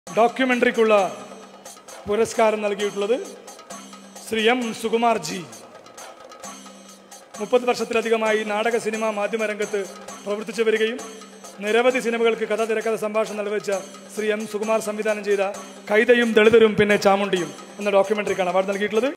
ഡോക്യുമെൻ്ററിക്കുള്ള പുരസ്കാരം നൽകിയിട്ടുള്ളത് Shri M Sukumar G. 30 വർഷത്തിലധികമായി നാടക, സിനിമ, മാധ്യമരംഗത്ത് പ്രവർത്തിച്ചു വരികയും നിരവധി സിനിമകൾക്ക് കഥ, തിരക്കഥ, സംഭാഷണം നിർവഹിച്ച ശ്രീ എം സുകുമാർ സംവിധാനം ചെയ്ത കൈതയും ദളിതരും പിന്നെ ചാമുണ്ടിയും എന്ന ഡോക്യുമെൻ്ററിക്കാണ് അവാർഡ് നൽകിയിട്ടുള്ളത്.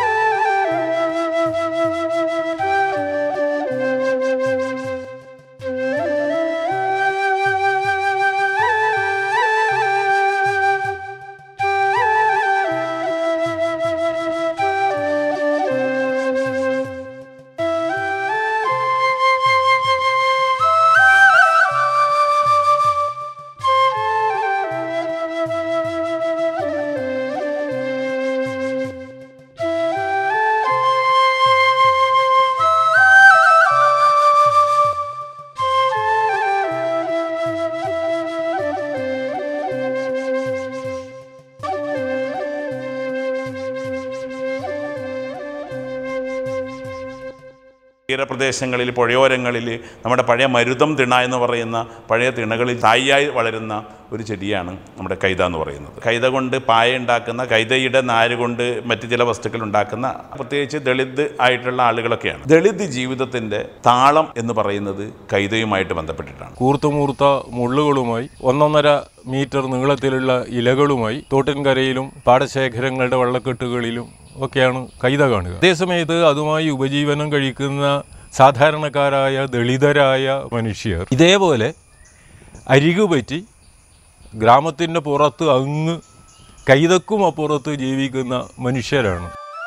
തീരപ്രദേശങ്ങളിൽ, പുഴയോരങ്ങളിൽ നമ്മുടെ പഴയ മരുതം തിണ എന്ന് പറയുന്ന പഴയ തിണകളിൽ തായിയായി വളരുന്ന ഒരു ചെടിയാണ് നമ്മുടെ കൈത എന്ന് പറയുന്നത്. കൈത കൊണ്ട് പായ ഉണ്ടാക്കുന്ന, കൈതയുടെ നാര് കൊണ്ട് മറ്റ് ചില വസ്തുക്കൾ ഉണ്ടാക്കുന്ന, പ്രത്യേകിച്ച് ദളിത് ആയിട്ടുള്ള ആളുകളൊക്കെയാണ്. ദളിത് ജീവിതത്തിൻ്റെ താളം എന്ന് പറയുന്നത് കൈതയുമായിട്ട് ബന്ധപ്പെട്ടിട്ടാണ്. കൂർത്തുമൂർത്ത മുള്ളുകളുമായി 1.5 മീറ്റർ നീളത്തിലുള്ള ഇലകളുമായി തോട്ടിൻകരയിലും പാടശേഖരങ്ങളുടെ വള്ളക്കെട്ടുകളിലും ഒക്കെയാണ് കൈത കാണുക. അതേസമയത്ത് അതുമായി ഉപജീവനം കഴിക്കുന്ന സാധാരണക്കാരായ ദളിതരായ മനുഷ്യർ ഇതേപോലെ അരികുപറ്റി ഗ്രാമത്തിൻ്റെ പുറത്ത് അങ്ങ് കൈതക്കും അപ്പുറത്ത് ജീവിക്കുന്ന മനുഷ്യരാണ്.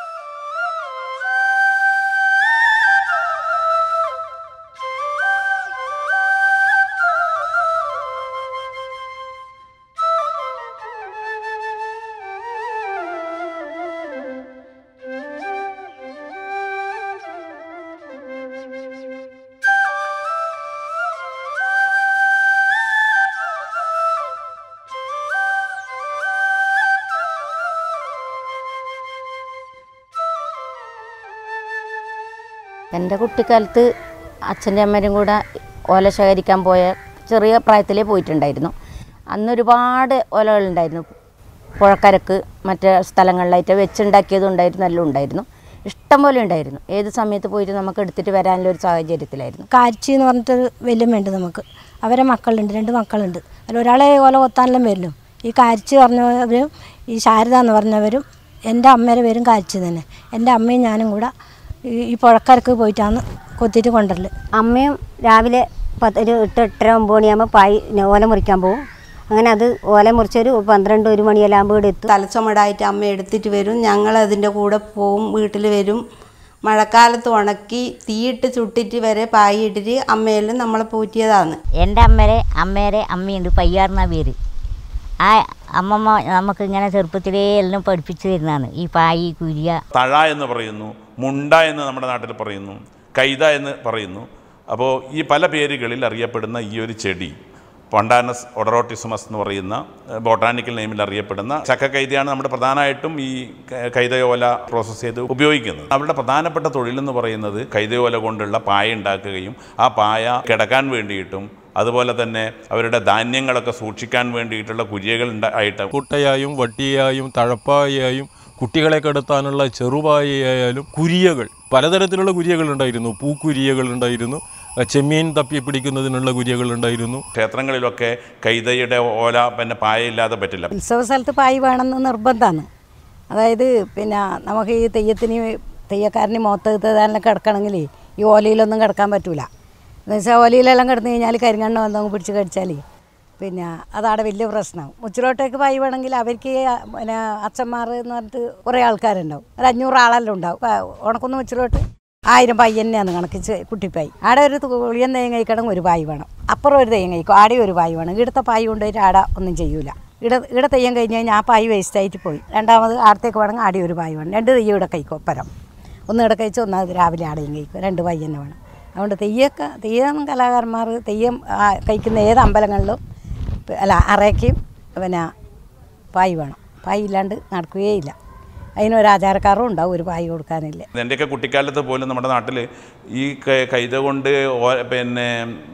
എൻ്റെ കുട്ടിക്കാലത്ത് അച്ഛൻ്റെ അമ്മയും കൂടെ ഓല ശേഖരിക്കാൻ പോയ ചെറിയ പ്രായത്തിലേ പോയിട്ടുണ്ടായിരുന്നു. അന്നൊരുപാട് ഓലകളുണ്ടായിരുന്നു. പുഴക്കരക്ക് മറ്റ് സ്ഥലങ്ങളിലായിട്ട് വെച്ചുണ്ടാക്കിയതുണ്ടായിരുന്നു, എല്ലാം ഉണ്ടായിരുന്നു, ഇഷ്ടം പോലെ ഉണ്ടായിരുന്നു. ഏത് സമയത്ത് പോയിട്ട് നമുക്ക് എടുത്തിട്ട് വരാനുള്ള ഒരു സാഹചര്യത്തിലായിരുന്നു. കാഴ്ച എന്ന് പറഞ്ഞിട്ടൊരു വലിയമ്മയുണ്ട് നമുക്ക്. അവരെ മക്കളുണ്ട്, 2 മക്കളുണ്ട്. അതിൽ ഒരാളെ ഓല കൊത്താനെല്ലാം വരുന്നു. ഈ കാഴ്ച പറഞ്ഞവരും ഈ ശാരദ എന്ന് പറഞ്ഞവരും എൻ്റെ അമ്മയുടെ പേരും കാഴ്ച തന്നെ. എൻ്റെ അമ്മയും ഞാനും കൂടെ ഈ പുഴക്കരക്ക് പോയിട്ടാണ് കൊത്തിയിട്ട് കൊണ്ടുവരൽ. അമ്മയും രാവിലെ 8-8:30-9 മണിയാകുമ്പോൾ ഓല മുറിക്കാൻ പോകും. അങ്ങനെ അത് ഓല മുറിച്ചൊരു 12-1 മണിയെല്ലാം ആകുമ്പോൾ ഇവിടെ എത്തും. തലച്ചുമടായിട്ട് അമ്മ എടുത്തിട്ട് വരും, ഞങ്ങളതിൻ്റെ കൂടെ പോവും, വീട്ടിൽ വരും. മഴക്കാലത്ത് ഉണക്കി തീയിട്ട് ചുട്ടിട്ട് വരെ പായിട്ടിട്ട് അമ്മയെല്ലാം നമ്മളെ പോറ്റിയതാണ്. എൻ്റെ അമ്മേരെ അമ്മയുണ്ട്, പയ്യാർന്ന പേര്. ആ അമ്മമ്മ നമുക്ക് ഇങ്ങനെ ചെറുപ്പത്തിലേ എല്ലാം പഠിപ്പിച്ചു തരുന്നതാണ് ഈ പായി, കുരിയ. തഴ എന്ന് പറയുന്നു, മുണ്ട എന്ന് നമ്മുടെ നാട്ടിൽ പറയുന്നു, കൈത എന്ന് പറയുന്നു. അപ്പോൾ ഈ പല പേരുകളിൽ അറിയപ്പെടുന്ന ഈ ഒരു ചെടി പൊണ്ടാനസ് ഒഡറോട്ടിസമസ് എന്ന് പറയുന്ന ബോട്ടാനിക്കൽ നെയിമിൽ അറിയപ്പെടുന്ന ചക്കക്കൈതയാണ് നമ്മുടെ പ്രധാനമായിട്ടും ഈ കൈതയോല പ്രോസസ്സ് ചെയ്ത് ഉപയോഗിക്കുന്നത്. അവരുടെ പ്രധാനപ്പെട്ട തൊഴിലെന്ന് പറയുന്നത് കൈതയോല കൊണ്ടുള്ള പായ ഉണ്ടാക്കുകയും ആ പായ കിടക്കാൻ വേണ്ടിയിട്ടും അതുപോലെ തന്നെ അവരുടെ ധാന്യങ്ങളൊക്കെ സൂക്ഷിക്കാൻ വേണ്ടിയിട്ടുള്ള കുരിയകൾ ആയിട്ട് കുട്ടയായും വട്ടിയായും തഴപ്പായായും കുട്ടികളെ കിടത്താനുള്ള ചെറുപായയായാലും കുരിയകൾ, പലതരത്തിലുള്ള കുരിയകളുണ്ടായിരുന്നു. പൂക്കുരിയകളുണ്ടായിരുന്നു, ചെമ്മീൻ തപ്പി പിടിക്കുന്നതിനുള്ള കുരിയകളുണ്ടായിരുന്നു. ക്ഷേത്രങ്ങളിലൊക്കെ കൈതയുടെ ഓല പിന്നെ പായ ഇല്ലാതെ പറ്റില്ല. ഉത്സവ സ്ഥലത്ത് പായ് വേണമെന്ന് നിർബന്ധമാണ്. അതായത് പിന്നെ നമുക്ക് ഈ തെയ്യക്കാരന് മോത്തതിൽ കിടക്കണമെങ്കിൽ ഈ ഓലയിലൊന്നും കിടക്കാൻ പറ്റൂല. എന്നുവെച്ചാൽ ഓലയിലെല്ലാം കിടന്നു കഴിഞ്ഞാൽ കരിങ്കണ്ണ വന്നങ്ങ് പിടിച്ച് കടിച്ചാൽ പിന്നെ അതവിടെ വലിയ പ്രശ്നമാവും. മുച്ചിലോട്ടേക്ക് പായ് വേണമെങ്കിൽ അവർക്ക് പിന്നെ അച്ഛന്മാർ എന്ന് പറഞ്ഞിട്ട് കുറേ ആൾക്കാരുണ്ടാവും. ഒരു 500 ആളെല്ലാം ഉണ്ടാവും. ഉണക്കുന്ന മുച്ചിലോട്ട് 1000 പായ് തന്നെയാണ് കണക്കിച്ച് കുട്ടിപ്പായ്. ആടെ ഒരു കുളിയൻ തെയ്യം കഴിക്കണം, ഒരു പായ് വേണം. അപ്പുറം ഒരു തെയ്യം കഴിക്കും, ആടെ ഒരു പായ് വേണം. ഇവിടുത്തെ പായ് കൊണ്ടുപോയിട്ട് ആടെ ഒന്നും ചെയ്യൂല. ഇവിടെ തെയ്യം കഴിഞ്ഞ് കഴിഞ്ഞാൽ ആ പായ് വേസ്റ്റായിട്ട് പോയി. രണ്ടാമത് ആടത്തേക്ക് വേണമെങ്കിൽ ആടെ ഒരു പായ് വേണം. 2 തെയ്യം ഇവിടെ കഴിക്കും ഒപ്പരം. ഒന്ന് ഇവിടെ കഴിച്ച് ഒന്നത് രാവിലെ ആടെയും കഴിക്കും. 2 പായ് തന്നെ വേണം. അതുകൊണ്ട് തെയ്യം കലാകാരന്മാർ തെയ്യം കഴിക്കുന്ന ഏത് അമ്പലങ്ങളിലും അറയ്ക്കും പിന്നെ പായ് വേണം. പായ് ഇല്ലാണ്ട് നടക്കുകയില്ല. അതിനൊരാചാരക്കാരും ഉണ്ടാവും, ഒരു പായ് കൊടുക്കാനില്ല. എൻ്റെയൊക്കെ കുട്ടിക്കാലത്ത് പോലും നമ്മുടെ നാട്ടിൽ ഈ കൈത കൊണ്ട് പിന്നെ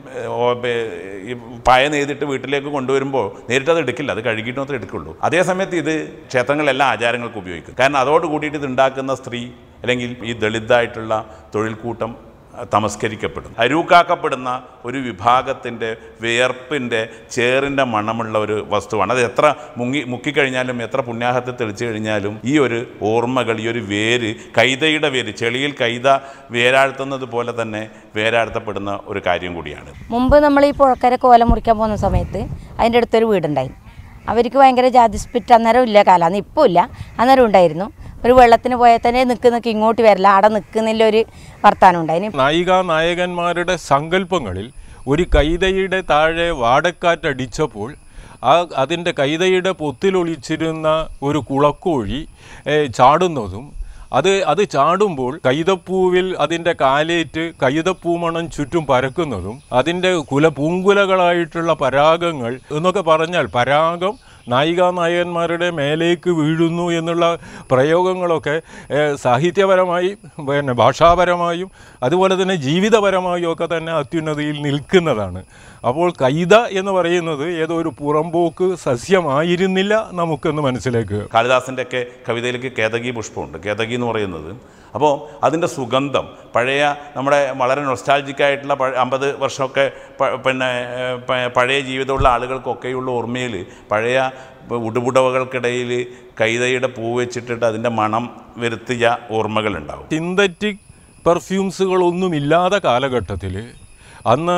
ഈ പായ നെയ്തിട്ട് വീട്ടിലേക്ക് കൊണ്ടുവരുമ്പോൾ നേരിട്ട് അത് എടുക്കില്ല, അത് കഴുകിയിട്ട് മാത്രമേ എടുക്കുള്ളൂ. അതേസമയത്ത് ഇത് ക്ഷേത്രങ്ങളിലെല്ലാം ആചാരങ്ങൾക്ക് ഉപയോഗിക്കും. കാരണം അതോട് കൂടിയിട്ട് ഇത് ഉണ്ടാക്കുന്ന സ്ത്രീ അല്ലെങ്കിൽ ഈ ദളിതായിട്ടുള്ള തൊഴിൽക്കൂട്ടം തമസ്കരിക്കപ്പെടും. അരൂക്കാക്കപ്പെടുന്ന ഒരു വിഭാഗത്തിൻ്റെ വിയർപ്പിൻ്റെ ചേറിൻ്റെ മണമുള്ള ഒരു വസ്തുവാണ്. അത് എത്ര മുക്കിക്കഴിഞ്ഞാലും എത്ര പുണ്യാഹത്തിൽ തെളിച്ചു കഴിഞ്ഞാലും ഈ ഒരു ഓർമ്മകൾ, ഈ ഒരു വേര്, കൈതയുടെ വേര്, ചെളിയിൽ കൈത വേരാഴ്ത്തുന്നത് പോലെ തന്നെ വേരാഴ്ത്തപ്പെടുന്ന ഒരു കാര്യം കൂടിയാണ്. മുമ്പ് നമ്മൾ ഈ പുഴക്കര കോല മുറിക്കാൻ പോകുന്ന സമയത്ത് അതിൻ്റെ അടുത്തൊരു വീടുണ്ടായി. അവർക്ക് ഭയങ്കര ജാതി സ്പിറ്റ് അന്നേരം ഇല്ല, കാലാന്ന് ഇപ്പോൾ ഇല്ല, അന്നേരം ഉണ്ടായിരുന്നു. ഒരു വെള്ളത്തിന് പോയാൽ തന്നെ നിൽക്ക് ഇങ്ങോട്ട് വരില്ല, അവിടെ നിൽക്കുന്നില്ല ഒരു വർത്താനം ഉണ്ടായി. നായികാനായകന്മാരുടെ സങ്കല്പങ്ങളിൽ ഒരു കൈതയുടെ താഴെ വാടക്കാറ്റടിച്ചപ്പോൾ അതിൻ്റെ കൈതയുടെ പൊത്തിലൊളിച്ചിരുന്ന ഒരു കുളക്കോഴി ചാടുന്നതും അത് ചാടുമ്പോൾ കൈതപ്പൂവിൽ അതിൻ്റെ കാലേറ്റ് കൈതപ്പൂമണം ചുറ്റും പരക്കുന്നതും അതിൻ്റെ പൂങ്കുലകളായിട്ടുള്ള പരാഗങ്ങൾ എന്നൊക്കെ പറഞ്ഞാൽ പരാഗം നായികാനായകന്മാരുടെ മേലേക്ക് വീഴുന്നു എന്നുള്ള പ്രയോഗങ്ങളൊക്കെ സാഹിത്യപരമായും പിന്നെ ഭാഷാപരമായും അതുപോലെ തന്നെ ജീവിതപരമായും ഒക്കെ തന്നെ അത്യുന്നതിയിൽ നിൽക്കുന്നതാണ്. അപ്പോൾ കൈത എന്ന് പറയുന്നത് ഏതോ ഒരു പുറമ്പോക്ക് സസ്യമായിരുന്നില്ല നമുക്കെന്ന് മനസ്സിലാക്കുക. കാളിദാസൻ്റെ ഒക്കെ കവിതയിലേക്ക് കേതകി പുഷ്പമുണ്ട്. കേതകി എന്ന് പറയുന്നത് അപ്പോൾ അതിൻ്റെ സുഗന്ധം പഴയ നമ്മുടെ വളരെ നൊസ്റ്റാൾജിക്കായിട്ടുള്ള 50 വർഷമൊക്കെ പിന്നെ പഴയ ജീവിതമുള്ള ആളുകൾക്കൊക്കെയുള്ള ഓർമ്മയിൽ പഴയ ഉടുപുടവകൾക്കിടയിൽ കൈതയുടെ പൂ വെച്ചിട്ടിട്ട് അതിൻ്റെ മണം വരുത്തിയ ഓർമ്മകളുണ്ടാവും. സിന്തറ്റിക് പെർഫ്യൂംസുകളൊന്നുമില്ലാത്ത കാലഘട്ടത്തിൽ അന്ന്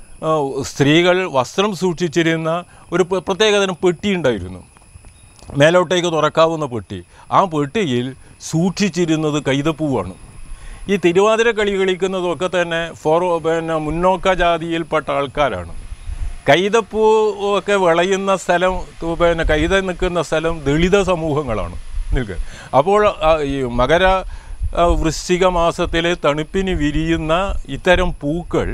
സ്ത്രീകൾ വസ്ത്രം സൂക്ഷിച്ചിരുന്ന ഒരു പ്രത്യേകതരം പെട്ടി ഉണ്ടായിരുന്നു, മേലോട്ടേക്ക് തുറക്കാവുന്ന പെട്ടി. ആ പെട്ടിയിൽ സൂക്ഷിച്ചിരുന്നത് കൈതപ്പൂവാണ്. ഈ തിരുവാതിര കളി കളിക്കുന്നതൊക്കെ തന്നെ പിന്നെ മുന്നോക്ക ജാതിയിൽപ്പെട്ട ആൾക്കാരാണ്. കൈതപ്പൂ ഒക്കെ വിളയുന്ന സ്ഥലം, പിന്നെ കൈത നിൽക്കുന്ന സ്ഥലം ദളിത സമൂഹങ്ങളാണ് നിൽക്കുക. അപ്പോൾ ഈ മകര വൃശ്ചിക മാസത്തിലെ തണുപ്പിന് വിരിയുന്ന ഇത്തരം പൂക്കൾ,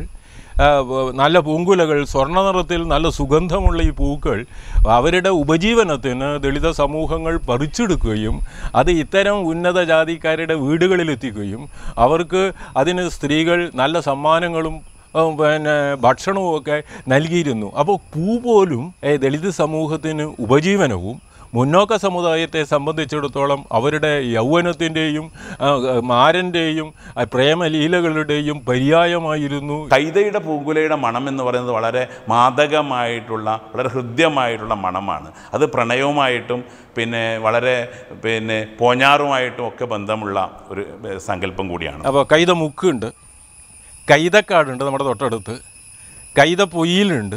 നല്ല പൂങ്കുലകൾ, സ്വർണ്ണ നിറത്തിൽ നല്ല സുഗന്ധമുള്ള ഈ പൂക്കൾ അവരുടെ ഉപജീവനത്തിന് ദളിത സമൂഹങ്ങൾ പറിച്ചെടുക്കുകയും അത് ഇത്തരം ഉന്നത ജാതിക്കാരുടെ വീടുകളിലെത്തിക്കുകയും അവർക്ക് അതിന് സ്ത്രീകൾ നല്ല സമ്മാനങ്ങളും പിന്നെ ഭക്ഷണവുമൊക്കെ നൽകിയിരുന്നു. അപ്പോൾ പൂ പോലും ദളിത് സമൂഹത്തിന് ഉപജീവനവും മുന്നോക്ക സമുദായത്തെ സംബന്ധിച്ചിടത്തോളം അവരുടെ യൗവനത്തിൻ്റെയും മാരൻ്റെയും പ്രേമലീലകളുടെയും പര്യായമായിരുന്നു. കൈതയുടെ പൂങ്കുലയുടെ മണം എന്ന് പറയുന്നത് വളരെ മാദകമായിട്ടുള്ള, വളരെ ഹൃദ്യമായിട്ടുള്ള മണമാണ്. അത് പ്രണയവുമായിട്ടും വളരെ പോഞ്ഞാറുമായിട്ടും ഒക്കെ ബന്ധമുള്ള ഒരു സങ്കല്പം കൂടിയാണ്. അപ്പോൾ കൈത മുക്കുണ്ട്, കൈതക്കാടുണ്ട് നമ്മുടെ തൊട്ടടുത്ത്, കൈത പൊയ്യിലുണ്ട്,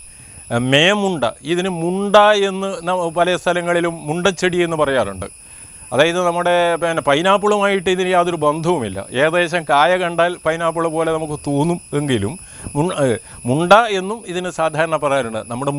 മേമുണ്ട. ഇതിന് മുണ്ട എന്ന് പല സ്ഥലങ്ങളിലും മുണ്ടച്ചെടി എന്ന് പറയാറുണ്ട്. അതായത് നമ്മുടെ പൈനാപ്പിളുമായിട്ട് ഇതിന് യാതൊരു ബന്ധവുമില്ല. ഏകദേശം കായ കണ്ടാൽ പൈനാപ്പിൾ പോലെ നമുക്ക് തോന്നും എങ്കിലും മുണ്ട എന്നും ഇതിന് സാധാരണ പറയാറുണ്ട്. നമ്മുടെ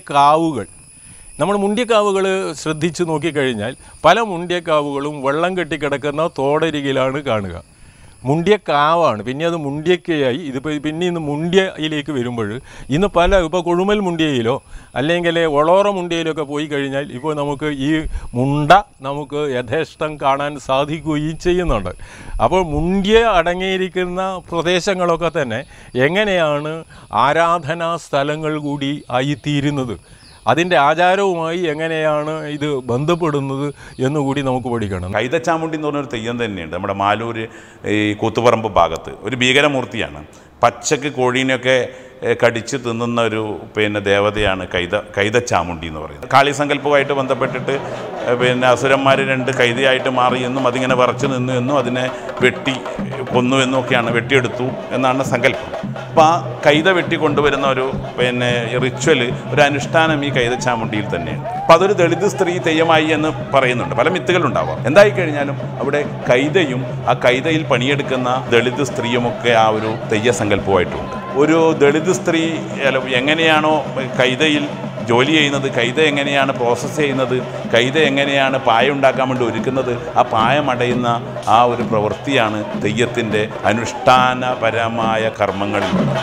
മുണ്ടിയക്കാവുകൾ ശ്രദ്ധിച്ച് നോക്കിക്കഴിഞ്ഞാൽ പല മുണ്ടിയക്കാവുകളും വെള്ളം കെട്ടിക്കിടക്കുന്ന തോടരികിലാണ് കാണുക. മുണ്ടിയക്കാവാണ്, പിന്നെ അത് മുണ്ടിയക്കയായി. ഇതിപ്പോൾ പിന്നെ ഇന്ന് മുണ്ടിയയിലേക്ക് വരുമ്പോൾ ഇന്ന് ഇപ്പോൾ കൊഴുമൽ മുണ്ടിയയിലോ അല്ലെങ്കിൽ ഒളോറ മുണ്ടിയയിലൊക്കെ പോയി കഴിഞ്ഞാൽ ഇപ്പോൾ നമുക്ക് ഈ മുണ്ട നമുക്ക് യഥേഷ്ടം കാണാൻ സാധിക്കുകയും ചെയ്യുന്നുണ്ട്. അപ്പോൾ മുണ്ടിയ അടങ്ങിയിരിക്കുന്ന പ്രദേശങ്ങളൊക്കെ തന്നെ എങ്ങനെയാണ് ആരാധനാ സ്ഥലങ്ങൾ കൂടി ആയിത്തീരുന്നത്, അതിൻ്റെ ആചാരവുമായി എങ്ങനെയാണ് ഇത് ബന്ധപ്പെടുന്നത് എന്നുകൂടി നമുക്ക് പഠിക്കണം. കൈതച്ചാമുണ്ടി എന്ന് പറഞ്ഞൊരു തെയ്യം തന്നെയുണ്ട് നമ്മുടെ മാലൂർ ഈ കൂത്തുപറമ്പ് ഭാഗത്ത്. ഒരു ഭീകരമൂർത്തിയാണ്. പച്ചക്ക് കോഴീനെയൊക്കെ കടിച്ച് തിന്നുന്ന ഒരു ദേവതയാണ് കൈതച്ചാമുണ്ടി എന്ന് പറയുന്നത്. കാളിസങ്കല്പവുമായിട്ട് ബന്ധപ്പെട്ടിട്ട് അസുരന്മാർ 2 കൈതയായിട്ട് മാറി എന്നും അതിങ്ങനെ വിറച്ച് നിന്നു എന്നും അതിനെ വെട്ടി കൊന്നു എന്നൊക്കെയാണ്, വെട്ടിയെടുത്തു എന്നാണ് സങ്കല്പം. അപ്പോൾ ആ കൈത വെട്ടി കൊണ്ടുവരുന്ന ഒരു റിച്വൽ, ഒരു അനുഷ്ഠാനം ഈ കൈതച്ചാമുണ്ടിയിൽ തന്നെയാണ്. അപ്പോൾ അതൊരു ദളിത് സ്ത്രീ തെയ്യമായി എന്ന് പറയുന്നുണ്ട്. പല മിത്തുകളുണ്ടാവാം. എന്തായിക്കഴിഞ്ഞാലും അവിടെ കൈതയും ആ കൈതയിൽ പണിയെടുക്കുന്ന ദളിത് സ്ത്രീയുമൊക്കെ ആ ഒരു തെയ്യ സങ്കല്പമായിട്ടുണ്ട്. ഒരു ദളിത് സ്ത്രീ എങ്ങനെയാണോ കൈതയിൽ ജോലി ചെയ്യുന്നത്, കൈത എങ്ങനെയാണ് പ്രോസസ്സ് ചെയ്യുന്നത്, കൈത എങ്ങനെയാണ് പായ ഉണ്ടാക്കാൻ വേണ്ടി ഒരുക്കുന്നത്, ആ പായമടയുന്ന ആ ഒരു പ്രവൃത്തിയാണ് തെയ്യത്തിൻ്റെ അനുഷ്ഠാനപരമായ കർമ്മങ്ങളിലുള്ളത്.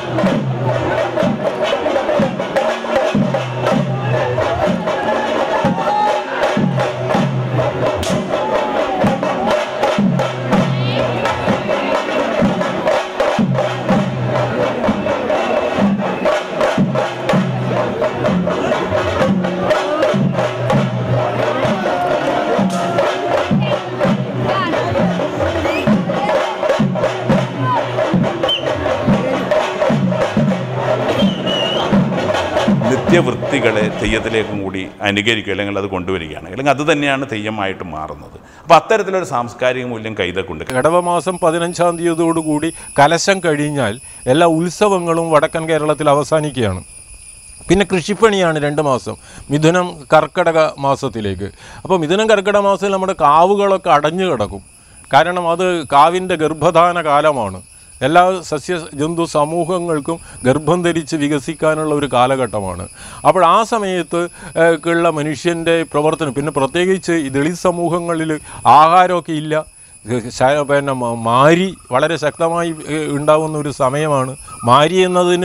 നിത്യവൃത്തികളെ തെയ്യത്തിലേക്കും കൂടി അനുകരിക്കുക അല്ലെങ്കിൽ അത് കൊണ്ടുവരികയാണ്, അല്ലെങ്കിൽ അത് തന്നെയാണ് തെയ്യമായിട്ട് മാറുന്നത്. അപ്പോൾ അത്തരത്തിലൊരു സാംസ്കാരിക മൂല്യം കൈതക്കുണ്ട്. ഇടവമാസം 15-ാം തീയതിയോടുകൂടി കലശം കഴിഞ്ഞാൽ എല്ലാ ഉത്സവങ്ങളും വടക്കൻ കേരളത്തിൽ അവസാനിക്കുകയാണ്. പിന്നെ കൃഷിപ്പണിയാണ് 2 മാസം, മിഥുനം കർക്കിടക മാസത്തിലേക്ക്. അപ്പോൾ മിഥുനം കർക്കിടക മാസത്തിൽ നമ്മുടെ കാവുകളൊക്കെ അടഞ്ഞു കിടക്കും. കാരണം അത് കാവിൻ്റെ ഗർഭധാന കാലമാണ്. എല്ലാ സസ്യജന്തു സമൂഹങ്ങൾക്കും ഗർഭം ധരിച്ച് വികസിക്കാനുള്ള ഒരു കാലഘട്ടമാണ്. അപ്പോൾ ആ സമയത്ത് ഉള്ള മനുഷ്യൻ്റെ പ്രവർത്തനം, പിന്നെ പ്രത്യേകിച്ച് ഈ ദളിത് സമൂഹങ്ങളിൽ ആഹാരമൊക്കെ ഇല്ല, പിന്നെ മാരി വളരെ ശക്തമായി ഉണ്ടാകുന്ന ഒരു സമയമാണ്. മാരി എന്നതിന്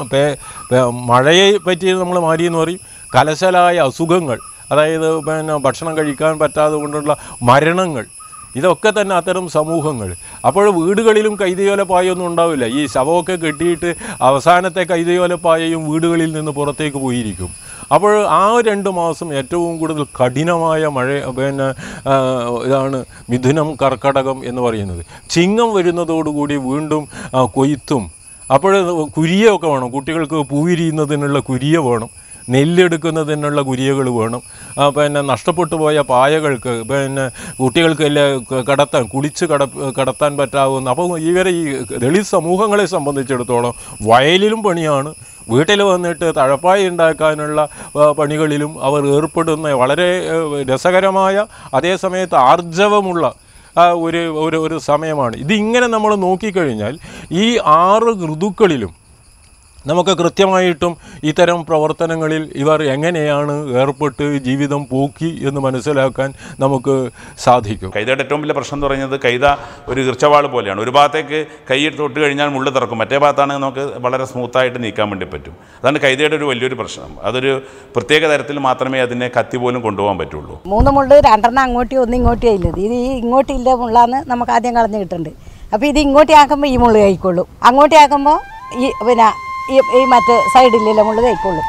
മഴയെ പറ്റി നമ്മൾ മാരി എന്ന് പറയും. കലശലായ അസുഖങ്ങൾ, അതായത് പിന്നെ ഭക്ഷണം കഴിക്കാൻ പറ്റാതെ കൊണ്ടുള്ള മരണങ്ങൾ, ഇതൊക്കെ തന്നെ അത്തരം സമൂഹങ്ങൾ. അപ്പോൾ വീടുകളിലും കൈതയോലപ്പായൊന്നും ഉണ്ടാവില്ല. ഈ ശവമൊക്കെ കെട്ടിയിട്ട് അവസാനത്തെ കൈതയോലപ്പായയും വീടുകളിൽ നിന്ന് പുറത്തേക്ക് പോയിരിക്കും. അപ്പോൾ ആ 2 മാസം ഏറ്റവും കൂടുതൽ കഠിനമായ മഴ, പിന്നെ ഇതാണ് മിഥുനം കർക്കടകം എന്ന് പറയുന്നത്. ചിങ്ങം വരുന്നതോടുകൂടി വീണ്ടും കൊയ്ത്തും. അപ്പോൾ കുരിയൊക്കെ വേണം, കുട്ടികൾക്ക് പൂവിരിയുന്നതിനുള്ള കുരിയ വേണം, നെല്ലെടുക്കുന്നതിനുള്ള കുരിയകൾ വേണം. പിന്നെ നഷ്ടപ്പെട്ടു പോയ പായകൾക്ക്, പിന്നെ കുട്ടികൾക്ക് എല്ലാം കുളിച്ച് കടത്താൻ പറ്റാവുന്ന. അപ്പോൾ ഇവരെ ഈ ദളിത് സമൂഹങ്ങളെ സംബന്ധിച്ചിടത്തോളം വയലിലും പണിയാണ്, വീട്ടിൽ വന്നിട്ട് തഴപ്പായ ഉണ്ടാക്കാനുള്ള പണികളിലും അവർ ഏർപ്പെടുന്ന വളരെ രസകരമായ അതേസമയത്ത് ആർജവമുള്ള ഒരു സമയമാണ്. ഇതിങ്ങനെ നമ്മൾ നോക്കിക്കഴിഞ്ഞാൽ ഈ 6 ഋതുക്കളിലും നമുക്ക് കൃത്യമായിട്ടും ഇത്തരം പ്രവർത്തനങ്ങളിൽ ഇവർ എങ്ങനെയാണ് ഏർപ്പെട്ട് ജീവിതം പോക്കി എന്ന് മനസ്സിലാക്കാൻ നമുക്ക് സാധിക്കും. കൈതയുടെ ഏറ്റവും വലിയ പ്രശ്നം എന്ന് പറയുന്നത്, കൈത ഒരു ഈർച്ചവാൾ പോലെയാണ്. ഒരു ഭാഗത്തേക്ക് കൈ തൊട്ട് കഴിഞ്ഞാൽ മുള്ളു തുറക്കും, മറ്റേ ഭാഗത്താണെങ്കിൽ നമുക്ക് വളരെ സ്മൂത്തായിട്ട് നീക്കാൻ വേണ്ടി പറ്റും. അതാണ് കൈതയുടെ ഒരു വലിയൊരു പ്രശ്നം. അതൊരു പ്രത്യേക തരത്തിൽ മാത്രമേ അതിനെ കത്തി പോലും കൊണ്ടുപോകാൻ പറ്റുള്ളൂ. 3 മുള്ള് 2 അങ്ങോട്ടും 1 ഇങ്ങോട്ടും ഇല്ലത്. ഇത് ഈ ഇങ്ങോട്ടില്ല മുള്ളാന്ന് നമുക്ക് ആദ്യം കളഞ്ഞ് കിട്ടുന്നുണ്ട്. അപ്പോൾ ഇത് ഇങ്ങോട്ടേ ആക്കുമ്പോൾ ഈ മുള്ള് കഴിക്കുള്ളൂ, അങ്ങോട്ടേ ആക്കുമ്പോൾ ഈ പിന്നെ ഈ മറ്റേ സൈഡിലുള്ള മുള്ള് കഴിക്കുള്ളൂ.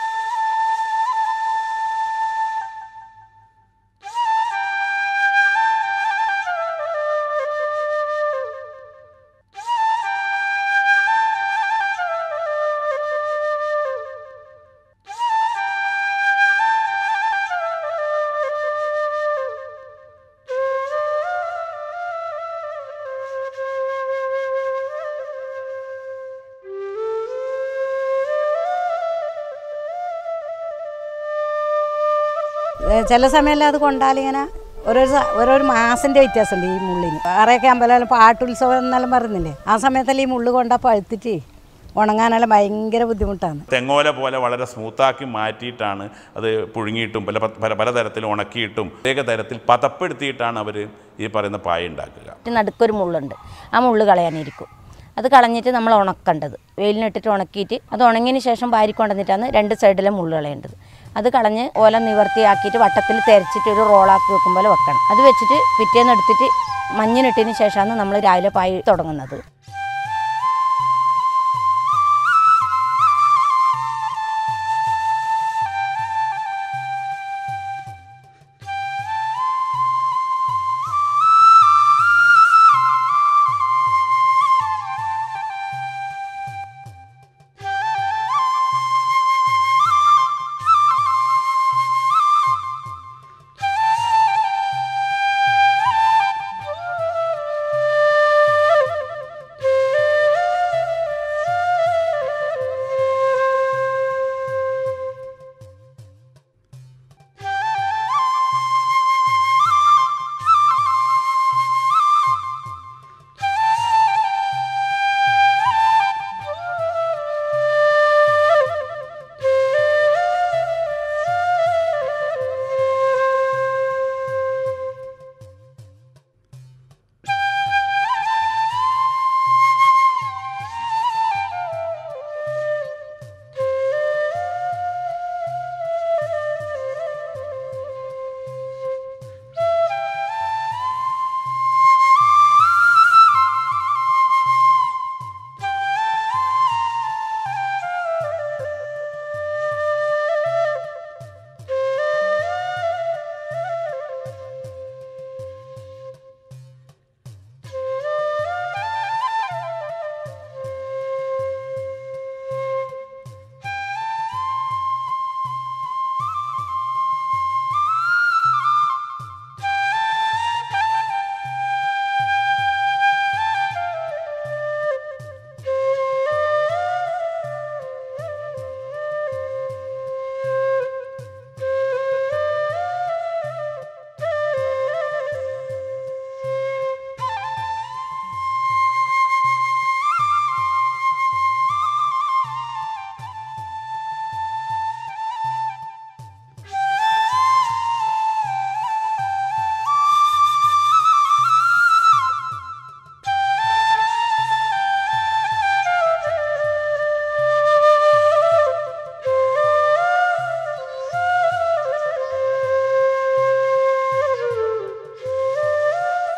ചില സമയമെല്ലാം അത് കൊണ്ടാലിങ്ങനെ ഓരോരോ മാസത്തിൻ്റെ വ്യത്യാസമുണ്ട് ഈ മുള്ളിന്. വേറെയൊക്കെ അമ്പലം പാട്ടുത്സവം എന്നെല്ലാം പറയുന്നില്ലേ, ആ സമയത്തെല്ലാം ഈ മുള്ള് കൊണ്ടാൽ പഴുത്തിട്ട് ഉണങ്ങാനെല്ലാം ഭയങ്കര ബുദ്ധിമുട്ടാണ്. തെങ്ങോല പോലെ വളരെ സ്മൂത്താക്കി മാറ്റിയിട്ടാണ് അത് പുഴുങ്ങിയിട്ടും പലതരത്തിൽ ഉണക്കിയിട്ടും പ്രത്യേക തരത്തിൽ പതപ്പെടുത്തിയിട്ടാണ് അവർ ഈ പറയുന്ന പായ ഉണ്ടാക്കുക. നടുക്കൊരു മുള്ളുണ്ട്, ആ മുള്ള് കളയാനിരിക്കും. അത് കളഞ്ഞിട്ട് നമ്മൾ ഉണക്കേണ്ടത്, വെയിലിനിട്ടിട്ട് ഉണക്കിയിട്ട് അത് ഉണങ്ങിയതിന് ശേഷം വാരിക്കൊണ്ടുവന്നിട്ടാണ് 2 സൈഡിലെ മുള്ള് കളയേണ്ടത്. അത് കളഞ്ഞ് ഓല നിവർത്തിയാക്കിയിട്ട് വട്ടത്തിൽ തരച്ചിട്ട് ഒരു റോളാക്കി വെക്കും പോലെ വെക്കണം. അത് വെച്ചിട്ട് പിറ്റേന്ന് എടുത്തിട്ട് മഞ്ഞിനിട്ടതിന് ശേഷമാണ് നമ്മൾ രാവിലെ പായി തുടങ്ങുന്നത്.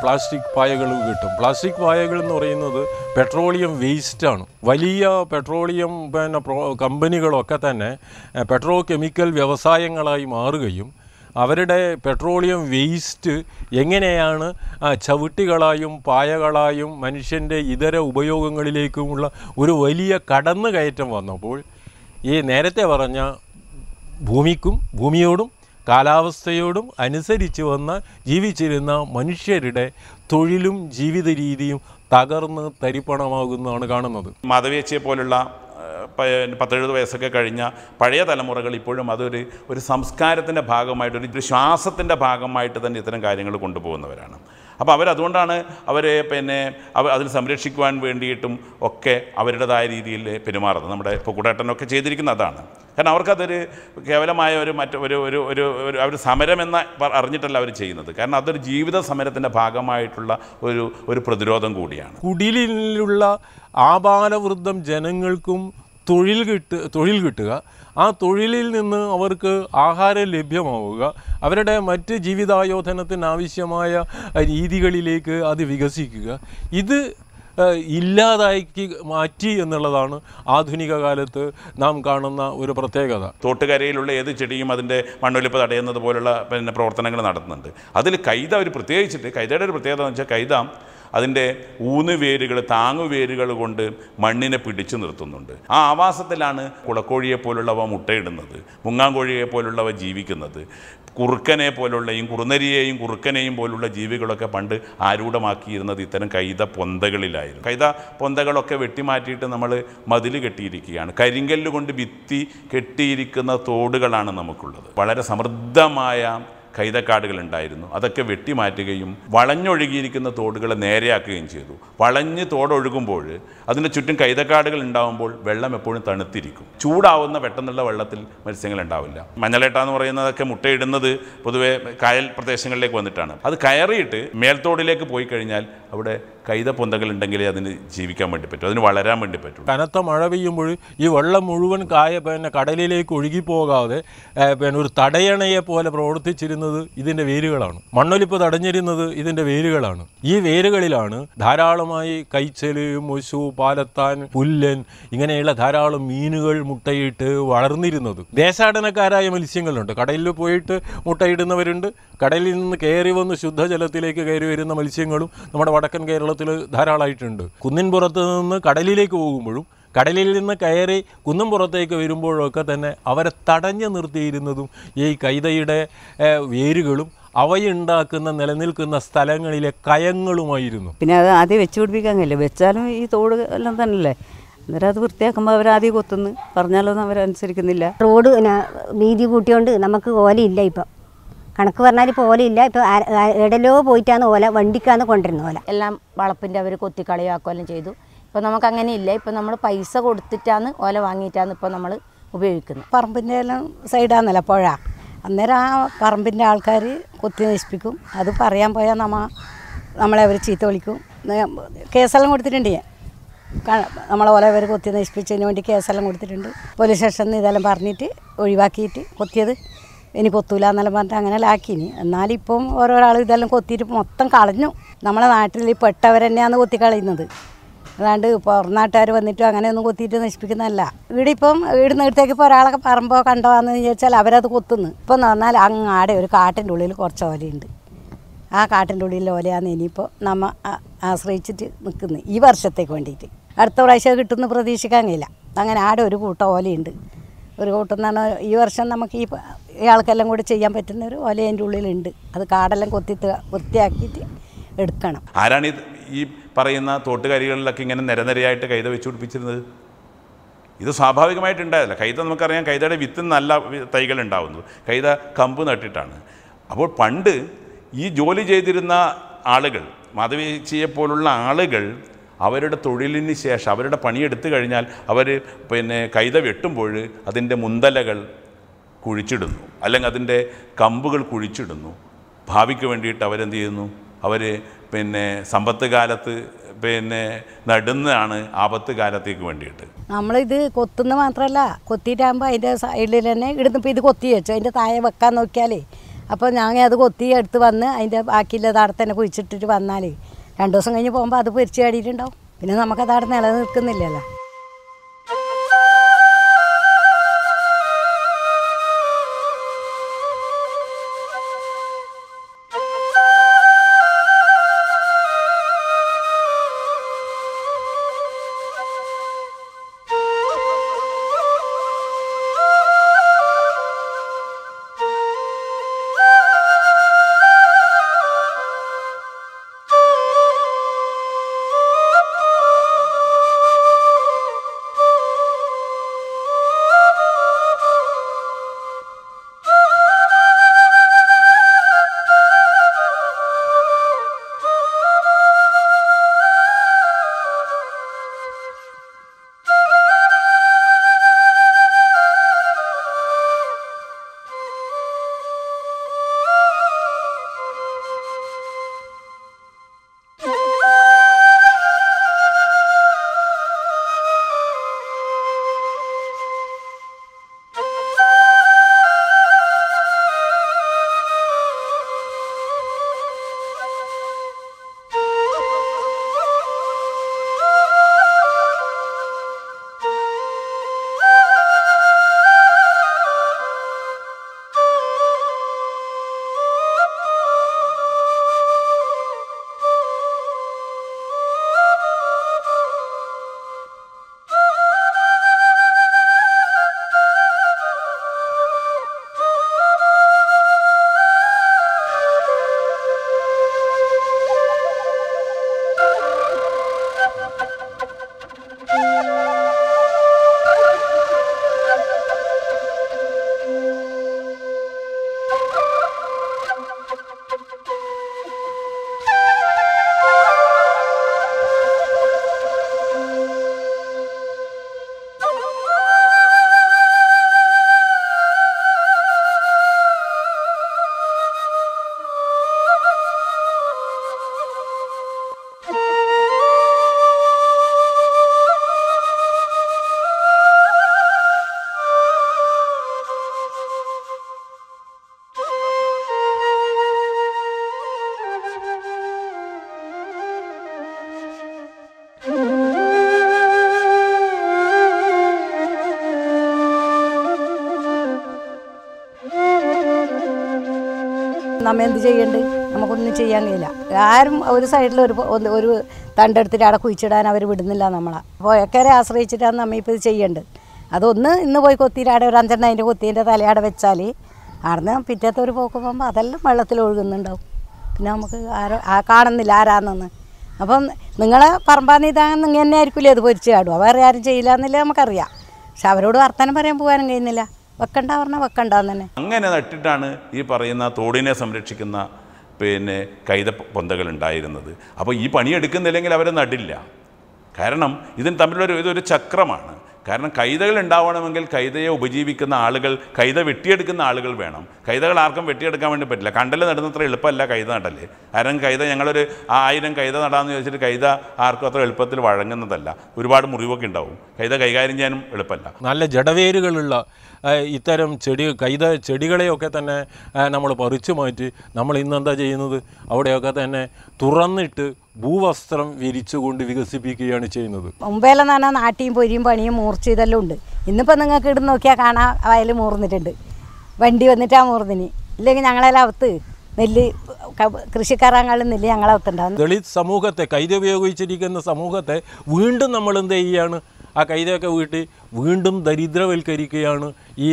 പ്ലാസ്റ്റിക് പായകൾ കിട്ടും. പ്ലാസ്റ്റിക് പായകൾ എന്ന് പറയുന്നത് പെട്രോളിയം വേസ്റ്റാണ്. വലിയ പെട്രോളിയം കമ്പനികളൊക്കെ തന്നെ പെട്രോ കെമിക്കൽ വ്യവസായങ്ങളായി മാറുകയും അവരുടെ പെട്രോളിയം വേസ്റ്റ് എങ്ങനെയാണ് ചവിട്ടികളായും പായകളായും മനുഷ്യൻ്റെ ഇതര ഉപയോഗങ്ങളിലേക്കുമുള്ള ഒരു വലിയ കടന്നുകയറ്റം വന്നപ്പോൾ ഈ നേരത്തെ പറഞ്ഞ ഭൂമിയോടും കാലാവസ്ഥയോടും അനുസരിച്ച് ജീവിച്ചിരുന്ന മനുഷ്യരുടെ തൊഴിലും ജീവിത രീതിയും തകർന്ന് തരിപ്പണമാകുന്നതാണ് കാണുന്നത്. മാധവിയച്ചയെ പോലുള്ള 10-70 വയസ്സൊക്കെ കഴിഞ്ഞ പഴയ തലമുറകൾ ഇപ്പോഴും ഒരു സംസ്കാരത്തിൻ്റെ ഭാഗമായിട്ട് ഒരു ശ്വാസത്തിൻ്റെ ഭാഗമായിട്ട് തന്നെ ഇത്തരം കാര്യങ്ങൾ കൊണ്ടുപോകുന്നവരാണ്. അപ്പോൾ അവരതുകൊണ്ടാണ് അതിന് സംരക്ഷിക്കുവാൻ വേണ്ടിയിട്ടും ഒക്കെ അവരുടേതായ രീതിയിൽ പെരുമാറുന്നത്. നമ്മുടെ ഇപ്പോൾ കുടേട്ടനൊക്കെ ചെയ്തിരിക്കുന്ന അതാണ്. കാരണം അവർക്കതൊരു കേവലമായ ഒരു സമരമെന്ന് അറിഞ്ഞിട്ടല്ല അവർ ചെയ്യുന്നത്. കാരണം അതൊരു ജീവിത സമരത്തിൻ്റെ ഭാഗമായിട്ടുള്ള ഒരു പ്രതിരോധം കൂടിയാണ്. കുടിലിലുള്ള ആബാലവൃദ്ധം ജനങ്ങൾക്കും തൊഴിൽ കിട്ടുക, ആ തൊഴിലിൽ നിന്ന് അവർക്ക് ആഹാരം ലഭ്യമാവുക, അവരുടെ മറ്റ് ജീവിതായോധനത്തിന് ആവശ്യമായ രീതികളിലേക്ക് അത് വികസിക്കുക, ഇത് ഇല്ലാതാക്കി മാറ്റി എന്നുള്ളതാണ് ആധുനിക കാലത്ത് നാം കാണുന്ന ഒരു പ്രത്യേകത. തോട്ടുകരയിലുള്ള ഏത് ചെടിയും അതിൻ്റെ മണ്ണൊലിപ്പ് തടയുന്നത് പോലുള്ള പ്രവർത്തനങ്ങൾ നടത്തുന്നുണ്ട്. അതിൽ കൈത പ്രത്യേകിച്ചിട്ട് കൈതയുടെ ഒരു പ്രത്യേകത എന്ന് വെച്ചാൽ കൈത അതിൻ്റെ ഊന്നുവേരുകൾ താങ്ങുവേരുകൾ കൊണ്ട് മണ്ണിനെ പിടിച്ചു നിർത്തുന്നുണ്ട്. ആ ആവാസത്തിലാണ് കുളക്കോഴിയെ പോലുള്ളവ മുട്ടയിടുന്നത്, മുങ്ങാങ്കോഴിയെ പോലുള്ളവ ജീവിക്കുന്നത്. കുറുക്കനെ പോലുള്ളയും കുറുനരിയെയും കുറുക്കനെയും പോലുള്ള ജീവികളൊക്കെ പണ്ട് ആരൂഢമാക്കിയിരുന്നത് ഇത്തരം കൈത പൊന്തകളിലായിരുന്നു. കൈത പൊന്തകളൊക്കെ വെട്ടിമാറ്റിയിട്ട് നമ്മൾ മതിൽ കെട്ടിയിരിക്കുകയാണ്. കരിങ്കല്ല് കൊണ്ട് ഭിത്തി കെട്ടിയിരിക്കുന്ന തോടുകളാണ് നമുക്കുള്ളത്. വളരെ സമൃദ്ധമായ കൈതക്കാടുകളുണ്ടായിരുന്നു. അതൊക്കെ വെട്ടിമാറ്റുകയും വളഞ്ഞൊഴുകിയിരിക്കുന്ന തോടുകളെ നേരെയാക്കുകയും ചെയ്തു. വളഞ്ഞ് തോടൊഴുകുമ്പോൾ അതിൻ്റെ ചുറ്റും കൈതക്കാടുകൾ ഉണ്ടാകുമ്പോൾ വെള്ളം എപ്പോഴും തണുത്തിരിക്കും. ചൂടാവുന്ന പെട്ടെന്നുള്ള വെള്ളത്തിൽ മത്സ്യങ്ങൾ ഉണ്ടാവില്ല. മഞ്ഞളേട്ട എന്ന് പറയുന്നതൊക്കെ മുട്ടയിടുന്നത് പൊതുവെ കായൽ പ്രദേശങ്ങളിലേക്ക് വന്നിട്ടാണ്. അത് കയറിയിട്ട് മേൽത്തോടിലേക്ക് പോയി കഴിഞ്ഞാൽ അവിടെ കൈത പൊന്തകളുണ്ടെങ്കിലേ അതിന് ജീവിക്കാൻ വേണ്ടി പറ്റും, അതിന് വളരാൻ വേണ്ടി പറ്റും. കനത്ത മഴ പെയ്യുമ്പോൾ ഈ വെള്ളം മുഴുവൻ കടലിലേക്ക് ഒഴുകിപ്പോകാതെ ഒരു തടയണയെ പോലെ പ്രവർത്തിച്ചിരുന്നത് ഇതിൻ്റെ വേരുകളാണ്. മണ്ണൊലിപ്പ് തടഞ്ഞിരുന്നത് ഇതിൻ്റെ വേരുകളാണ്. ഈ വേരുകളിലാണ് ധാരാളമായി കൈച്ചല്, മുശു, പാലത്താൻ, പുല്ലൻ ഇങ്ങനെയുള്ള ധാരാളം മീനുകൾ മുട്ടയിട്ട് വളർന്നിരുന്നത്. ദേശാടനക്കാരായ മത്സ്യങ്ങളുണ്ട്. കടലിൽ പോയിട്ട് മുട്ടയിടുന്നവരുണ്ട്. കടലിൽ നിന്ന് കയറി വന്ന് ശുദ്ധജലത്തിലേക്ക് കയറി വരുന്ന മത്സ്യങ്ങളും നമ്മുടെ വടക്കൻ കേരളത്തിൽ ധാരാളമായിട്ടുണ്ട്. കുന്നിൻപുറത്ത് നിന്ന് കടലിലേക്ക് പോകുമ്പോഴും കടലിൽ നിന്ന് കയറി കുന്നുംപുറത്തേക്ക് വരുമ്പോഴൊക്കെ തന്നെ അവരെ തടഞ്ഞു നിർത്തിയിരുന്നതും ഈ കൈതയുടെ വേരുകളും അവയുണ്ടാക്കുന്ന നിലനിൽക്കുന്ന സ്ഥലങ്ങളിലെ കയങ്ങളുമായിരുന്നു. പിന്നെ അത് ആദ്യം വെച്ച് പിടിപ്പിക്കാൻ കഴിയില്ല. വെച്ചാലും ഈ തോട് എല്ലാം തന്നെയല്ലേ. അന്നേരം അത് വൃത്തിയാക്കുമ്പോൾ അവരാദ്യം കൊത്തുന്നു, പറഞ്ഞാലൊന്നും അവരനുസരിക്കുന്നില്ല. റോഡ് വീതി കൂട്ടിയോണ്ട് നമുക്ക് ഓലയില്ല. ഇപ്പം കണക്ക് പറഞ്ഞാൽ ഇപ്പോൾ ഓലയില്ല. ഇപ്പോൾ എടലോ പോയിട്ടാണ് ഓല, വണ്ടിക്കാണ് കൊണ്ടിരുന്ന ഓല എല്ലാം വളപ്പിൻ്റെ അവർ കൊത്തിക്കളിയാക്കുകയെല്ലാം ചെയ്തു. ഇപ്പോൾ നമുക്കങ്ങനെ ഇല്ല. ഇപ്പോൾ നമ്മൾ പൈസ കൊടുത്തിട്ടാണ് ഓല വാങ്ങിയിട്ടാണ് ഇപ്പോൾ നമ്മൾ ഉപയോഗിക്കുന്നത്. പറമ്പിൻ്റെ എല്ലാം സൈഡാന്നല്ല പുഴ. അന്നേരം ആ പറമ്പിൻ്റെ ആൾക്കാർ കൊത്തി നശിപ്പിക്കും. അത് പറയാൻ പോയാൽ നമ്മളെ അവർ ചീത്ത വിളിക്കും. കേസെല്ലാം കൊടുത്തിട്ടുണ്ട്. നമ്മളെ ഓല അവർ കൊത്തി നശിപ്പിച്ചതിന് വേണ്ടി കേസെല്ലാം കൊടുത്തിട്ടുണ്ട്. പോലീസ് സ്റ്റേഷനിൽ നിന്ന് ഇതെല്ലാം പറഞ്ഞിട്ട് ഒഴിവാക്കിയിട്ട് കൊത്തിയത് ഇനി കൊത്തൂല എന്നെല്ലാം പറഞ്ഞിട്ട് അങ്ങനെ ആക്കിനി. എന്നാലിപ്പം ഓരോരാൾ ഇതെല്ലാം കൊത്തിയിട്ട് മൊത്തം കളഞ്ഞു. നമ്മളെ നാട്ടിൽ പെട്ടവർ തന്നെയാണ് കൊത്തിക്കളയുന്നത്. അതാണ്ട് പുറനാട്ടുകാർ വന്നിട്ടും അങ്ങനെയൊന്നും കൊത്തിയിട്ട് നശിപ്പിക്കുന്നതല്ല. ഇവിടിപ്പം ഇവിടുന്ന് ഇടത്തേക്ക് ഇപ്പോൾ ഒരാളൊക്കെ പറമ്പോ കണ്ടോന്ന് ചോദിച്ചാൽ അവരത് കൊത്തുന്നു. ഇപ്പം എന്ന് പറഞ്ഞാൽ അങ്ങാടെ ഒരു കാട്ടിൻ്റെ ഉള്ളിൽ കുറച്ച് ഓലയുണ്ട്. ആ കാട്ടിൻ്റെ ഉള്ളിലെ ഓലയാണ് ഇനിയിപ്പോൾ നമ്മൾ ആശ്രയിച്ചിട്ട് നിൽക്കുന്നത് ഈ വർഷത്തേക്ക് വേണ്ടിയിട്ട്. അടുത്ത പ്രാവശ്യം കിട്ടുമെന്ന് പ്രതീക്ഷിക്കാൻ കഴിയില്ല. അങ്ങനെ ആടെ ഒരു കൂട്ടം ഓലയുണ്ട്. ഒരു കൂട്ടം എന്ന് പറഞ്ഞാൽ ഈ വർഷം നമുക്ക് ഈ ആൾക്കെല്ലാം കൂടി ചെയ്യാൻ പറ്റുന്ന ഒരു ഓല അതിൻ്റെ ഉള്ളിലുണ്ട്. അത് കാടെല്ലാം കൊത്തി വൃത്തിയാക്കിയിട്ട് എടുക്കണം. ആരാണ് ഈ പറയുന്ന തോട്ടുകാരികളിലൊക്കെ ഇങ്ങനെ നിരനിരയായിട്ട് കൈത വെച്ച് പിടിപ്പിച്ചിരുന്നത്? ഇത് സ്വാഭാവികമായിട്ടുണ്ടായതല്ല. കൈത നമുക്കറിയാം, കൈതയുടെ വിത്തിൽ നല്ല തൈകൾ ഉണ്ടാവുന്നത് കൈത കമ്പ് നട്ടിട്ടാണ്. അപ്പോൾ പണ്ട് ഈ ജോലി ചെയ്തിരുന്ന ആളുകൾ, മാധവിയച്ചിയെപ്പോലുള്ള ആളുകൾ അവരുടെ തൊഴിലിന് ശേഷം അവരുടെ പണിയെടുത്തു കഴിഞ്ഞാൽ അവർ കൈത വെട്ടുമ്പോൾ അതിൻ്റെ മുന്തലകൾ കുഴിച്ചിടുന്നു, അല്ലെങ്കിൽ അതിൻ്റെ കമ്പുകൾ കുഴിച്ചിടുന്നു. ഭാവിക്ക് വേണ്ടിയിട്ട് അവരെന്ത് ചെയ്യുന്നു? അവർ സമ്പത്ത് കാലത്ത് നടുന്നതാണ് ആപത്ത് കാലത്തേക്ക് വേണ്ടിയിട്ട്. നമ്മളിത് കൊത്തുന്ന മാത്രമല്ല, കൊത്തിയിട്ടാകുമ്പോൾ അതിൻ്റെ സൈഡിൽ തന്നെ ഇടുന്നിപ്പോൾ ഇത് കൊത്തി വെച്ചു അതിൻ്റെ താഴെ വെക്കാൻ നോക്കിയാലേ അപ്പോൾ ഞാൻ അത് കൊത്തി എടുത്ത് വന്ന് അതിൻ്റെ ബാക്കിയുള്ളത് അവിടെ തന്നെ കുഴിച്ചിട്ടിട്ട് വന്നാൽ 2 ദിവസം കഴിഞ്ഞ് പോകുമ്പോൾ അത് പൊരിച്ച് കാടിയിട്ടുണ്ടാവും. പിന്നെ നമുക്കത് അവിടെ നിലനിൽക്കുന്നില്ലല്ലോ. നമ്മൾ എന്ത് ചെയ്യണ്ട്? നമുക്കൊന്നും ചെയ്യാൻ കഴിയില്ല. ആരും ഒരു സൈഡിൽ ഒരു തണ്ടെടുത്തിട്ട് അവിടെ കുഴിച്ചിടാൻ അവർ വിടുന്നില്ല നമ്മളെ. പുഴക്കരെ ആശ്രയിച്ചിട്ടാണ് നമ്മൾ ഇപ്പോൾ ഇത് ചെയ്യേണ്ടത്. അതൊന്ന് ഇന്ന് പോയി കൊത്തിയിട്ട് അവിടെ ഒരു 5 അതിൻ്റെ കൊത്തീൻ്റെ തലയാടെ വെച്ചാൽ അവിടുന്ന് പിറ്റേത്തെ ഒരു പോക്ക് പോകുമ്പോൾ അതെല്ലാം വെള്ളത്തിൽ ഒഴുകുന്നുണ്ടാവും. പിന്നെ നമുക്ക് കാണുന്നില്ല ആരാന്നെന്ന്. അപ്പം നിങ്ങളെ പറമ്പാന്ന് ഇതാകുന്ന നിങ്ങൾ തന്നെ ആയിരിക്കില്ലേ അത് പൊരിച്ച് കാടുക, വേറെ ആരും ചെയ്യില്ല എന്നല്ലേ നമുക്കറിയാം. പക്ഷെ അവരോട് വർത്തമാനം പറയാൻ പോകാനും കഴിയുന്നില്ല. വെക്കണ്ട പറഞ്ഞാൽ വെക്കണ്ടെന്ന് തന്നെ. അങ്ങനെ നട്ടിട്ടാണ് ഈ പറയുന്ന തോടിനെ സംരക്ഷിക്കുന്ന കൈത പൊന്തകൾ ഉണ്ടായിരുന്നത്. അപ്പോൾ ഈ പണിയെടുക്കുന്നില്ലെങ്കിൽ അവർ നടില്ല. കാരണം ഇതിന് തമ്മിലൊരു ഇതൊരു ചക്രമാണ്. കാരണം കൈതകൾ ഉണ്ടാവണമെങ്കിൽ കൈതയെ ഉപജീവിക്കുന്ന ആളുകൾ, കൈത വെട്ടിയെടുക്കുന്ന ആളുകൾ വേണം. കൈതകൾ ആർക്കും വെട്ടിയെടുക്കാൻ വേണ്ടി പറ്റില്ല. കണ്ടൽ നടുന്നത്ര എളുപ്പമല്ല കൈത നടല്. കാരണം കൈത ഞങ്ങളൊരു 1000 കൈത നടാമെന്ന് ചോദിച്ചിട്ട് കൈത ആർക്കും അത്ര എളുപ്പത്തിൽ വഴങ്ങുന്നതല്ല. ഒരുപാട് മുറിവൊക്കെ ഉണ്ടാവും. കൈത കൈകാര്യം ചെയ്യാനും എളുപ്പമല്ല. നല്ല ജടവേരുകളുള്ള ഇത്തരം ചെടികളെയൊക്കെ തന്നെ നമ്മൾ പറിച്ചു മാറ്റി നമ്മൾ ഇന്നെന്താ ചെയ്യുന്നത്? അവിടെയൊക്കെ തന്നെ തുറന്നിട്ട് ഭൂവസ്ത്രം വിരിച്ചുകൊണ്ട് വികസിപ്പിക്കുകയാണ് ചെയ്യുന്നത്. മുമ്പേലെന്ന് പറഞ്ഞാൽ നാട്ടിയും പൊരിയും പണിയും മൂർച്ച ഇതെല്ലാം ഉണ്ട്. ഇന്നിപ്പോൾ നിങ്ങൾക്ക് ഇടുന്ന് നോക്കിയാൽ കാണാൻ വയൽ മൂർന്നിട്ടുണ്ട്. വണ്ടി വന്നിട്ടാ മൂർന്നിന്. ഇല്ലെങ്കിൽ ഞങ്ങളെല്ലാം അവത്ത് നെല്ല് കൃഷിക്കാരാങ്ങളും നെല്ല് ഞങ്ങളവത്തുണ്ടാകും. ദളിത് സമൂഹത്തെ, കൈത ഉപയോഗിച്ചിരിക്കുന്ന സമൂഹത്തെ വീണ്ടും നമ്മൾ എന്ത് ചെയ്യുകയാണ്? ആ കൈതയൊക്കെ വീണ്ടും ദരിദ്രവൽക്കരിക്കുകയാണ് ഈ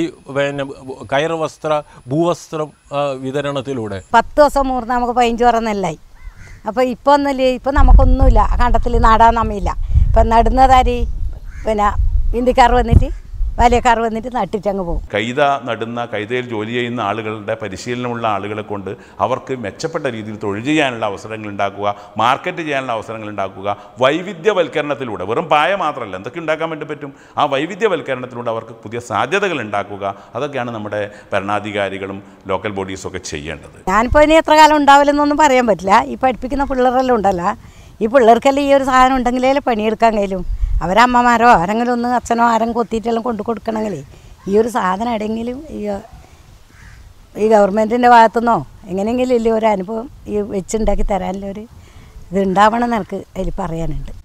കയർ വസ്ത്ര ഭൂവസ്ത്രം വിതരണത്തിലൂടെ. 10 ദിവസം മൂർന്ന് നമുക്ക് 15 പറ നെല്ലായി. അപ്പോൾ ഇപ്പോൾ ഒന്നുമില്ല, ഇപ്പം നമുക്കൊന്നുമില്ല. ആ കണ്ടത്തിൽ നടാൻ നമ്മയില്ല. ഇപ്പം നടുന്നതാര് ഇന്ത്യക്കാർ വന്നിട്ട് വലിയക്കാർ വന്നിട്ട് നട്ടിട്ട് അങ്ങ് പോകും. കൈത നടുന്ന, കൈതയിൽ ജോലി ചെയ്യുന്ന ആളുകളുടെ പരിശീലനമുള്ള ആളുകളെ കൊണ്ട് അവർക്ക് മെച്ചപ്പെട്ട രീതിയിൽ തൊഴിൽ ചെയ്യാനുള്ള അവസരങ്ങൾ ഉണ്ടാക്കുക, മാർക്കറ്റ് ചെയ്യാനുള്ള അവസരങ്ങൾ ഉണ്ടാക്കുക. വൈവിധ്യവൽക്കരണത്തിലൂടെ, വെറും പായ മാത്രമല്ല, എന്തൊക്കെ ഉണ്ടാക്കാൻ വേണ്ടി പറ്റും, ആ വൈവിധ്യവൽക്കരണത്തിലൂടെ അവർക്ക് പുതിയ സാധ്യതകൾ ഉണ്ടാക്കുക. അതൊക്കെയാണ് നമ്മുടെ ഭരണാധികാരികളും ലോക്കൽ ബോഡീസും ഒക്കെ ചെയ്യേണ്ടത്. ഞാനിപ്പോൾ ഇനി എത്ര കാലം ഉണ്ടാവില്ലെന്നൊന്നും പറയാൻ പറ്റില്ല. ഈ പഠിപ്പിക്കുന്ന പിള്ളേരെല്ലാം ഉണ്ടല്ലോ, ഈ പിള്ളേർക്കെല്ലാം ഈ ഒരു സാധനം ഉണ്ടെങ്കിലേ പണിയെടുക്കാൻ കഴിയും. അവരമ്മമാരോ ആരെങ്കിലും ഒന്ന് അച്ഛനോ ആരെങ്കിലും കൊത്തിയിട്ടെല്ലാം കൊണ്ടു കൊടുക്കണമെങ്കിൽ ഈ ഒരു സാധനം എവിടെയെങ്കിലും ഈ ഗവൺമെൻറ്റിൻ്റെ ഭാഗത്തുനിന്നോ എങ്ങനെയെങ്കിലും ഇല്ല ഒരു അനുഭവം ഈ വെച്ചുണ്ടാക്കി തരാനുള്ള ഒരു ഇത് ഉണ്ടാവണം എന്ന് എനിക്ക് അതിൽ പറയാനുണ്ട്.